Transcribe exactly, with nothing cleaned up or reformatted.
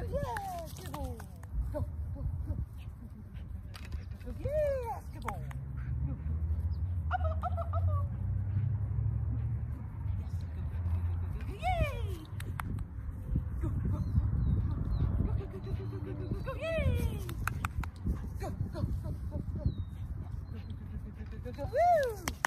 Yes, good boy. Go, go, go. Go, yes, good boy. Go, go. Up, up, up, up, up. Yes, go, go, go, go, go, go. Yay! Go, go, go, go, go, go, go, go, go, go, go, yay! Go, go, go, go, go. Yes, go, go, go, go, go, go, go, go, woo!